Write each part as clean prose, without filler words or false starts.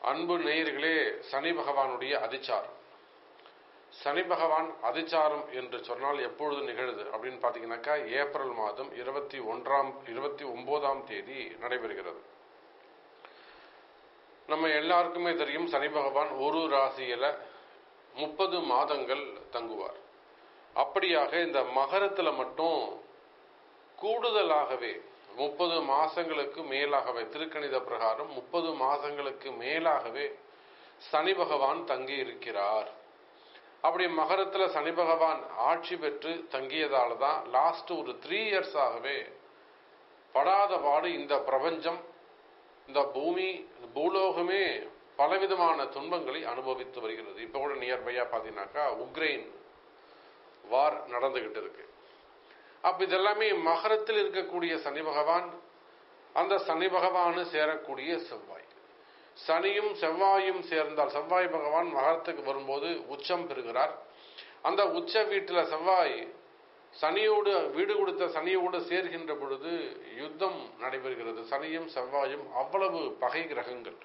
அன்பு நேயர்களே, சனி பகவானுடைய அதிச்சாரம். சனி பகவான் அதிச்சாரம் என்று சொன்னால் எப்பொழுது நிகழுது அப்படின்னு பார்த்தீங்கன்னாக்கா, ஏப்ரல் மாதம் 29ஆம் தேதி நடைபெறுகிறது. நம்ம எல்லாருக்குமே தெரியும், சனி பகவான் ஒரு ராசியில 30 மாதங்கள் தங்குவார். அப்படியாக இந்த மகரத்துல மட்டும் கூடுதலாகவே 30 மாசங்களுக்கு மேலாகவே, திருக்கணித பிரகாரம் 30 மாசங்களுக்கு மேலாகவே சனி பகவான் தங்கி இருக்கிறார். அப்படி மகரத்துல சனி பகவான் ஆட்சி பெற்று தங்கியதால தான் லாஸ்ட் ஒரு 3 இயர்ஸாகவே படாத பாடு இந்த பிரபஞ்சம், இந்த பூமி, பூலோகமே பலவிதமான துன்பங்களை அனுபவித்து வருகிறது. இப்ப கூட நியர்பையா பாத்தீங்கன்னாக்கா உக்ரைன் வார் நடந்துகிட்டு இருக்கு. அப்ப இதெல்லாமே மகரத்தில் இருக்கக்கூடிய சனி பகவான், அந்த சனி பகவானு சேரக்கூடிய செவ்வாய், சனியும் செவ்வாயும் சேர்ந்தால், செவ்வாய் பகவான் மகரத்துக்கு வரும்போது உச்சம் பெறுகிறார். அந்த உச்ச வீட்டுல செவ்வாய் சனியோடு, வீடு கொடுத்த சனியோடு சேர்கின்ற பொழுது யுத்தம் நடைபெறுகிறது. சனியும் செவ்வாயும் அவ்வளவு பகை கிரகங்கள்.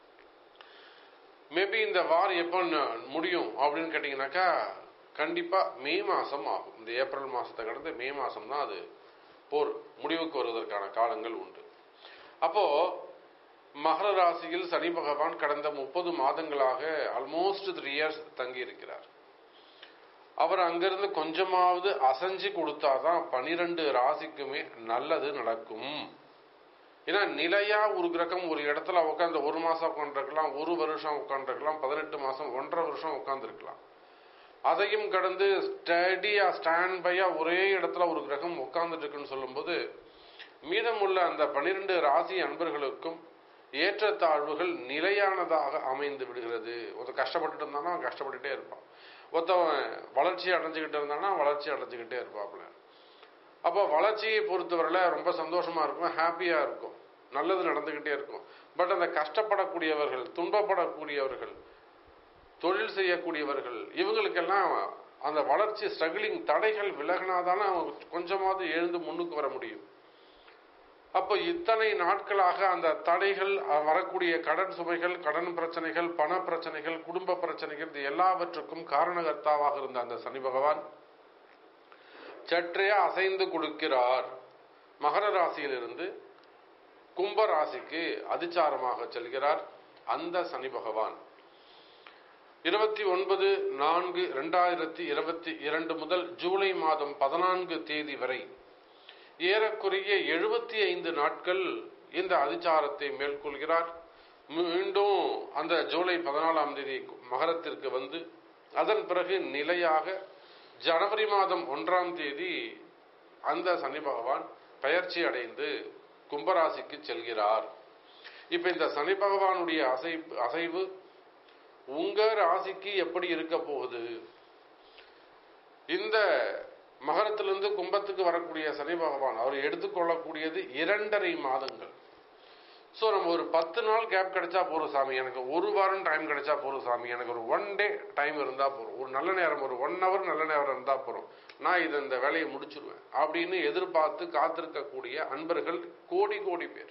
மேபி இந்த வார் எப்ப முடியும் அப்படின்னு கேட்டீங்கன்னாக்கா, கண்டிப்பா மே மாசம் ஆகும். இந்த ஏப்ரல் மாசத்தை கடந்து மே மாசம் தான் அது போர் முடிவுக்கு வருவதற்கான காலங்கள் உண்டு. அப்போ மகர ராசியில் சனி பகவான் கடந்த 30 மாதங்களாக ஆல்மோஸ்ட் 3 இயர்ஸ் தங்கி இருக்கிறார். அவர் அங்கிருந்து கொஞ்சமாவது அசைஞ்சு கொடுத்தாதான் 12 ராசிக்குமே நல்லது நடக்கும். ஏன்னா நிலையா ஒரு கிரகம் ஒரு இடத்துல உட்காந்து 1 மாசம் உட்காந்துருக்கலாம், 1 வருஷம் உட்காந்துருக்கலாம், 18 மாசம் 1.5 வருஷம் உட்காந்துருக்கலாம். அதையும் கடந்து ஸ்டடியா, ஸ்டாண்ட் பையா ஒரே இடத்துல ஒரு கிரகம் உட்கார்ந்துட்டு இருக்குன்னு சொல்லும்போது, மீதமுள்ள அந்த 12 ராசி அன்பர்களுக்கும் ஏற்றத்தாழ்வுகள் நிலையானதாக அமைந்து விடுகிறது. ஒருத்தர் கஷ்டப்பட்டுட்டு இருந்தானா அவன் கஷ்டப்பட்டுட்டே இருப்பான், ஒருத்தவன் வளர்ச்சி அடைஞ்சுக்கிட்டு இருந்தானா வளர்ச்சி அடைஞ்சுக்கிட்டே இருப்பாப்ல. அப்போ வளர்ச்சியை பொறுத்தவரையில ரொம்ப சந்தோஷமா இருக்கும், ஹாப்பியா இருக்கும், நல்லது நடந்துகிட்டே இருக்கும். பட் அந்த கஷ்டப்படக்கூடியவர்கள், துன்பப்படக்கூடியவர்கள், தொழில் செய்யக்கூடியவர்கள், இவங்களுக்கெல்லாம் அந்த வளர்ச்சி ஸ்ட்ரகிளிங் தடைகள் விலகினாதானே அவங்க கொஞ்சமாவது எழுந்து முன்னுக்கு வர முடியும். அப்போ இத்தனை நாட்களாக அந்த தடைகள், வரக்கூடிய கடன் சுமைகள், கடன் பிரச்சனைகள், பண பிரச்சனைகள், குடும்ப பிரச்சனைகள், இது எல்லாவற்றுக்கும் காரணகர்த்தாவாக இருந்த அந்த சனி பகவான் சற்றே அசைந்து கொடுக்கிறார். மகர ராசியிலிருந்து கும்ப ராசிக்கு அதிச்சாரமாக செல்கிறார். அந்த சனி பகவான் 29/4/2022 முதல் ஜூலை மாதம் 14 தேதி வரை ஏறக்குறைய 75 நாட்கள் இந்த அதிச்சாரத்தை மேற்கொள்கிறார். மீண்டும் அந்த ஜூலை 14ஆம் தேதி மகரத்திற்கு வந்து, அதன் பிறகு நிலையாக ஜனவரி மாதம் 1ஆம் தேதி அந்த சனி பகவான் பெயர்ச்சி அடைந்து கும்பராசிக்கு செல்கிறார். இப்ப இந்த சனி பகவானுடைய அசைவு உங்க ராசிக்கு எப்படி இருக்க போகுது? இந்த மகரத்திலிருந்து கும்பத்துக்கு வரக்கூடிய சனி பகவான் அவர் எடுத்துக்கொள்ளக்கூடியது 2.5 மாதங்கள். ஸோ நம்ம ஒரு 10 நாள் கேப் கிடைச்சா போறோம் சாமி, எனக்கு 1 வாரம் டைம் கிடைச்சா போறோம் சாமி, எனக்கு ஒரு 1 டே டைம் இருந்தா போறோம், ஒரு நல்ல நேரம், ஒரு 1 hour நல்ல நேரம் இருந்தா போறோம், நான் இந்த வேலையை முடிச்சிருவேன் அப்படின்னு எதிர்பார்த்து காத்திருக்கக்கூடிய அன்பர்கள் கோடி கோடி பேர்.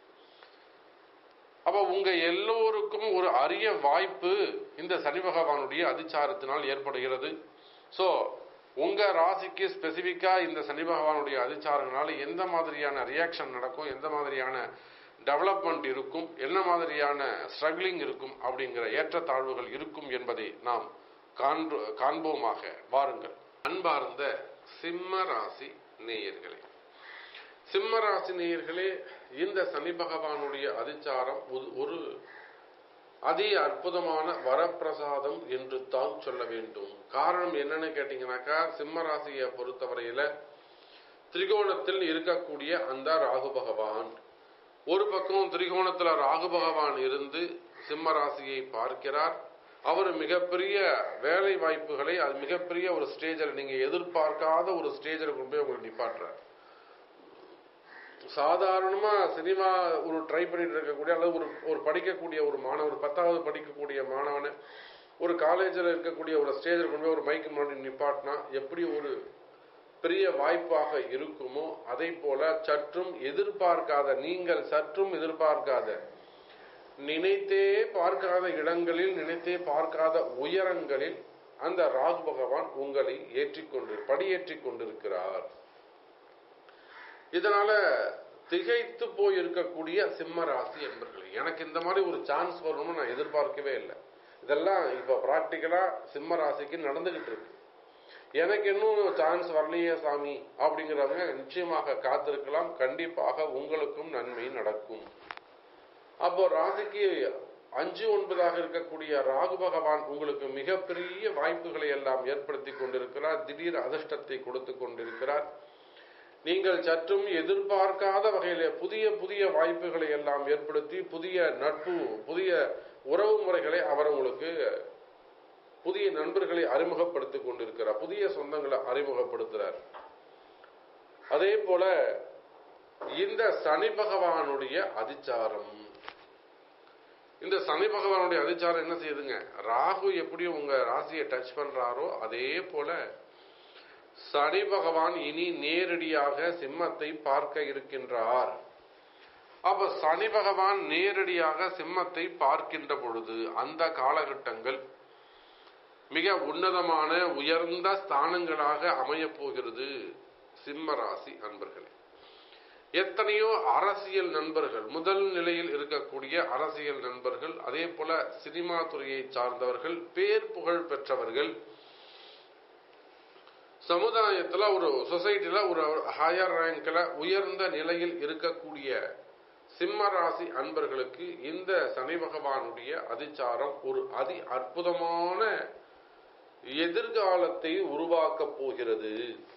அப்ப உங்க எல்லோருக்கும் ஒரு அரிய வாய்ப்பு இந்த சனி பகவானுடைய அதிச்சாரத்தினால் ஏற்படுகிறது. சோ உங்க ராசிக்கு ஸ்பெசிபிக்கா இந்த சனி பகவானுடைய அதிச்சாரங்களால எந்த மாதிரியான ரியாக்ஷன் நடக்கும், எந்த மாதிரியான டெவலப்மெண்ட் இருக்கும், என்ன மாதிரியான ஸ்ட்ரகிளிங் இருக்கும், அப்படிங்கிற ஏற்றத்தாழ்வுகள் இருக்கும் என்பதை நாம் காண்போமாக. வாருங்கள். அன்பார்ந்த சிம்ம ராசி நேயர்களே, சிம்ம ராசி நேயர்களே, இந்த சனி பகவானுடைய அதிச்சாரம் ஒரு அதி அற்புதமான வரப்பிரசாதம் என்று தான் சொல்ல வேண்டும். காரணம் என்னன்னு கேட்டீங்கன்னாக்கா, சிம்ம ராசியை பொறுத்தவரையில திரிகோணத்தில் இருக்கக்கூடிய அந்த ராகு பகவான், ஒரு பக்கம் திரிகோணத்துல ராகு பகவான் இருந்து சிம்ம ராசியை பார்க்கிறார். அவர் மிகப்பெரிய வேலை வாய்ப்புகளை, அது மிகப்பெரிய ஒரு ஸ்டேஜில், நீங்க எதிர்பார்க்காத ஒரு ஸ்டேஜில் கொண்டு போய் உங்களை நிப்பாட்டுறார். சாதாரணமா சினிமா ஒரு ட்ரை பண்ணிட்டு இருக்கக்கூடிய, அல்லது ஒரு படிக்கக்கூடிய ஒரு மாணவர், 10வது படிக்கக்கூடிய மாணவனை ஒரு காலேஜில் இருக்கக்கூடிய ஒரு ஸ்டேஜில் கொண்டு போய் ஒரு மைக்கு முன்னாடி நிப்பாட்டினா எப்படி ஒரு பெரிய வாய்ப்பாக இருக்குமோ, அதை போல சற்றும் எதிர்பார்க்காத, நீங்கள் சற்றும் எதிர்பார்க்காத நினைத்தே பார்க்காத இடங்களில், நினைத்தே பார்க்காத உயரங்களில் அந்த ராகு பகவான் உங்களை படியேற்றிக் கொண்டிருக்கிறார். இதனால திகைத்து போய் இருக்கக்கூடிய சிம்ம ராசி என்பர்களே, எனக்கு இந்த மாதிரி ஒரு சான்ஸ் வரணும்னு நான் எதிர்பார்க்கவே இல்லை. இதெல்லாம் இப்ப பிராக்டிக்கலா சிம்ம ராசிக்கு நடந்துகிட்டு இருக்கு. எனக்கு இன்னும் சான்ஸ் வரலையே சாமி அப்படிங்கிறவங்க நிச்சயமாக காத்திருக்கலாம். கண்டிப்பாக உங்களுக்கும் நன்மை நடக்கும். அப்போ ராசிக்கு 5, 9 இருக்கக்கூடிய ராகு பகவான் உங்களுக்கு மிகப்பெரிய வாய்ப்புகளை எல்லாம் ஏற்படுத்தி கொண்டிருக்கிறார். திடீர் அதிர்ஷ்டத்தை கொடுத்து கொண்டிருக்கிறார். நீங்கள் சற்றும் எதிர்பார்க்காத வகையிலே புதிய புதிய வாய்ப்புகளை எல்லாம் ஏற்படுத்தி, புதிய நட்பு, புதிய உறவு முறைகளை அவர் உங்களுக்கு, புதிய நண்பர்களை அறிமுகப்படுத்திக் கொண்டிருக்கிறார். புதிய சொந்தங்களை அறிமுகப்படுத்துறார். அதே போல இந்த சனி பகவானுடைய அதிச்சாரம், இந்த சனி பகவானுடைய அதிச்சாரம் என்ன செய்யுதுங்க? ராகு எப்படி உங்க ராசியை டச் பண்றாரோ அதே போல சனி பகவான் இனி நேரடியாக சிம்மத்தை பார்க்க இருக்கின்றார். அப்ப சனி பகவான் நேரடியாக சிம்மத்தை பார்க்கின்ற பொழுது அந்த காலகட்டங்கள் மிக உன்னதமான உயர்ந்த ஸ்தானங்களாக அமையப் போகிறது. சிம்ம ராசி அன்பர்களே, எத்தனையோ அரசியல் நண்பர்கள், முதல் நிலையில் இருக்கக்கூடிய அரசியல் நண்பர்கள், அதே போல சினிமா துறையை சார்ந்தவர்கள், பேர் புகழ் பெற்றவர்கள், சமுதாயத்துல ஒரு சொசைட்டில ஒரு ஹையர் ரேங்க்ல உயர்ந்த நிலையில் இருக்கக்கூடிய சிம்ம ராசி அன்பர்களுக்கு இந்த சனி பகவானுடைய அதிச்சாரம் ஒரு அதி அற்புதமான எதிர்காலத்தை உருவாக்கப் போகிறது.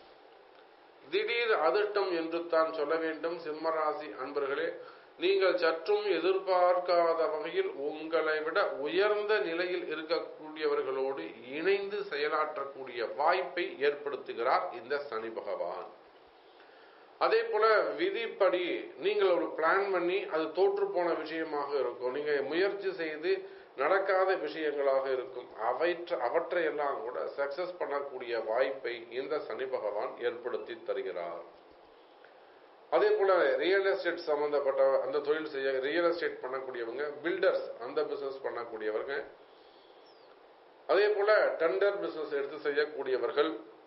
திடீர் அதிர்ஷ்டம் என்று தான் சொல்ல வேண்டும். சிம்மராசி அன்பர்களே, நீங்கள் சற்றும் எதிர்பார்க்காத வகையில் உங்களை விட உயர்ந்த நிலையில் இருக்கக்கூடியவர்களோடு இணைந்து செயலாற்றக்கூடிய வாய்ப்பை ஏற்படுத்துகிறார் இந்த சனி பகவான். அதே போல விதிப்படி நீங்கள் ஒரு பிளான் பண்ணி அது தோற்று போன விஷயமாக இருக்கும், நீங்க முயற்சி செய்து நடக்காத விஷயங்களாக இருக்கும், அவற்றையெல்லாம் கூட சக்சஸ் பண்ணக்கூடிய வாய்ப்பை இந்த சனி பகவான் ஏற்படுத்தி தருகிறார். அதே போல ரியல் எஸ்டேட் சம்பந்தப்பட்ட அந்த தொழில் செய்ய, ரியல் எஸ்டேட் பண்ணக்கூடியவங்க, பில்டர்ஸ் அந்த பிசினஸ் பண்ணக்கூடியவங்க, அதே போல டெண்டர் பிசினஸ் எடுத்து செய்யக்கூடியவர்கள்,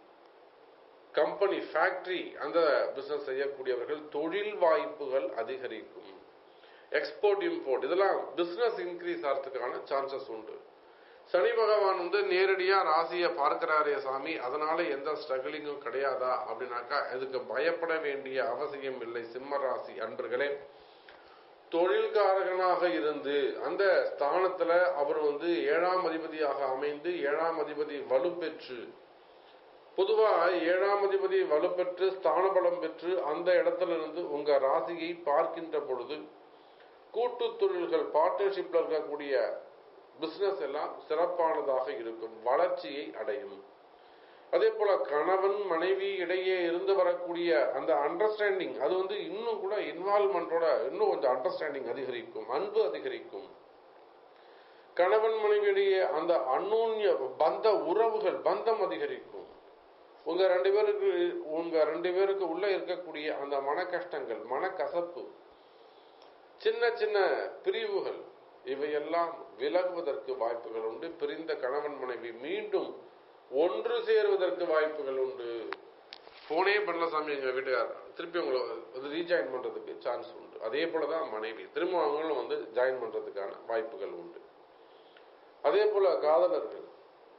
கம்பெனி ஃபேக்டரி அந்த பிசினஸ் செய்யக்கூடியவர்கள், தொழில் வாய்ப்புகள் அதிகரிக்கும். எக்ஸ்போர்ட் இம்போர்ட் இதெல்லாம் பிசினஸ் இன்க்ரீஸ் ஆகிறதுக்கான சான்சஸ் உண்டு. சனி பகவான் நேரடியா ராசியை பார்க்கிறாரே சாமி, அதனால எந்த ஸ்ட்ரகிளிங்கும் கிடையாதா அப்படின்னாக்கா இதுக்கு பயப்பட வேண்டிய அவசியம் இல்லை. சிம்ம ராசி அன்பர்களே, தொழில்காரகனாக இருந்து அந்த ஸ்தானத்துல அவர் 7ஆம் அதிபதியாக அமைந்து 7ஆம் அதிபதி வலுப்பெற்று, பொதுவா 7ஆம் அதிபதி வலுப்பெற்று ஸ்தான பலம் பெற்று அந்த இடத்துல இருந்து உங்க ராசியை பார்க்கின்ற பொழுது கூட்டு தொழில்கள், பார்ட்னர்ஷிப்ல இருக்கக்கூடிய பிசினஸ் எல்லாம் சிறப்பானதாக இருக்கும், வளர்ச்சியை அடையும். அதே போல கணவன் மனைவி இடையே இருந்து வரக்கூடிய அந்த அண்டர்ஸ்டாண்டிங், அது இன்னும் கூட இன்வால்வ்மெண்டோட இன்னும் கொஞ்சம் அண்டர்ஸ்டாண்டிங் அதிகரிக்கும், அன்பு அதிகரிக்கும். கணவன் மனைவி இடையே அந்த அந்யோன்ய பந்த உறவுகள், பந்தம் அதிகரிக்கும். உங்க ரெண்டு பேருக்கு உள்ள இருக்கக்கூடிய அந்த மன கஷ்டங்கள், மனக்கசப்பு, சின்ன சின்ன பிரிவுகள், இவையெல்லாம் விலகுவதற்கு வாய்ப்புகள் உண்டு. பிரிந்த கணவன் மனைவி மீண்டும் ஒன்று சேருவதற்கு வாய்ப்புகள் உண்டு. போனே பண்ணல சாமி எங்க வீட்டுக்கார், திருப்பி உங்களை ரீஜாயின் பண்றதுக்கு சான்ஸ் உண்டு. அதே போலதான் மனைவி திரும்ப அவங்களும் ஜாயின் பண்றதுக்கான வாய்ப்புகள் உண்டு. அதே போல காதலர்கள்,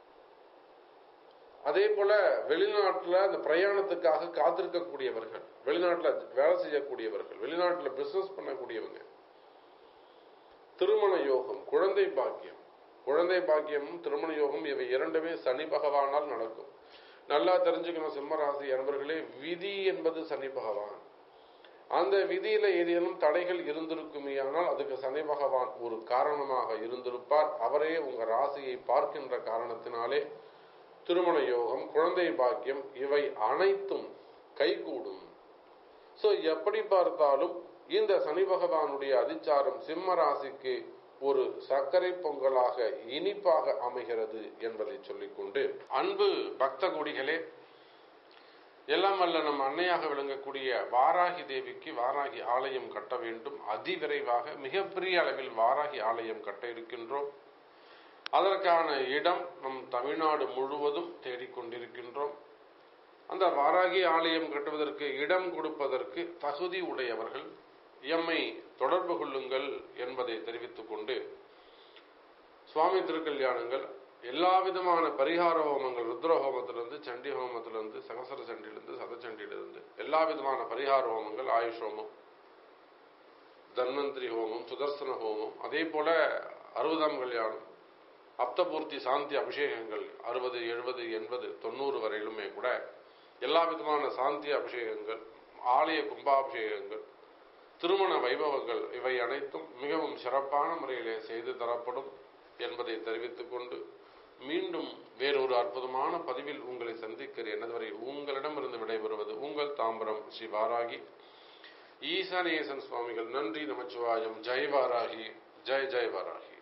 அதே போல வெளிநாட்டுல அந்த பிரயாணத்துக்காக காத்திருக்கக்கூடியவர்கள், வெளிநாட்டுல வேலை செய்யக்கூடியவர்கள், வெளிநாட்டுல பிசினஸ் பண்ணக்கூடியவங்க, திருமண யோகம், குழந்தை பாக்கியம், திருமண யோகம், இவை இரண்டுமே சனி பகவானால் நடக்கும். நல்லா தெரிஞ்சுக்கணும் சிம்மராசி அன்பர்களே, விதி என்பது சனி பகவான். அந்த விதியில ஏதேனும் தடைகள் இருந்திருக்குமே ஆனால் அதுக்கு சனி பகவான் ஒரு காரணமாக இருந்திருப்பார். அவரே உங்க ராசியை பார்க்கின்ற காரணத்தினாலே திருமண யோகம், குழந்தை பாக்கியம் இவை அனைத்தும் கைகூடும். சோ எப்படி பார்த்தாலும் இந்த சனி பகவானுடைய அதிச்சாரம் சிம்ம ராசிக்கு ஒரு சர்க்கரை பொங்கலாக இனிப்பாக அமைகிறது என்பதை சொல்லிக்கொண்டு, அன்பு பக்த கோடிகளே, எல்லாம் வல்ல நம் அன்னையாக விளங்கக்கூடிய வாராகி தேவிக்கு வாராகி ஆலயம் கட்ட வேண்டும். அதிவிரைவாக மிகப்பெரிய அளவில் வாராகி ஆலயம் கட்ட இருக்கின்றோம். அதற்கான இடம் நம் தமிழ்நாடு முழுவதும் தேடிக்கொண்டிருக்கின்றோம். அந்த வாராகி ஆலயம் கட்டுவதற்கு இடம் கொடுப்பதற்கு தகுதி உடையவர்கள் எம்மை தொடர்பு கொள்ளுங்கள் என்பதை தெரிவித்துக் கொண்டு, சுவாமி திருக்கல்யாணங்கள் எல்லா விதமான பரிகார ஹோமங்கள், ருத்ர ஹோமத்திலிருந்து, சண்டி ஹோமத்திலிருந்து, சகசர சண்டியிலிருந்து, சதச்சண்டியிலிருந்து எல்லா விதமான பரிகார ஹோமங்கள், ஆயுஷ் ஹோமம், தன்வந்திரி ஹோமம், சுதர்சன ஹோமம், அதே போல 60ஆம் கல்யாணம், அப்தபூர்த்தி சாந்தி அபிஷேகங்கள் 60, 70, 80, 90 வரையிலுமே கூட எல்லா விதமான சாந்தி அபிஷேகங்கள், ஆலய கும்பாபிஷேகங்கள், திருமண வைபவங்கள் இவை அனைத்தும் மிகவும் சிறப்பான முறையிலே செய்து தரப்படும் என்பதை தெரிவித்துக் கொண்டு, மீண்டும் வேறொரு அற்புதமான பதிவில் உங்களை சந்திக்கிறேன். அதுவரை உங்களிடமிருந்து விடைபெறுவது உங்கள் தாம்பரம் ஸ்ரீ வாராகி ஈசானேசன் சுவாமிகள். நன்றி. நமச்சிவாயம். ஜெய் வாராகி. ஜெய் ஜெய் வாராகி.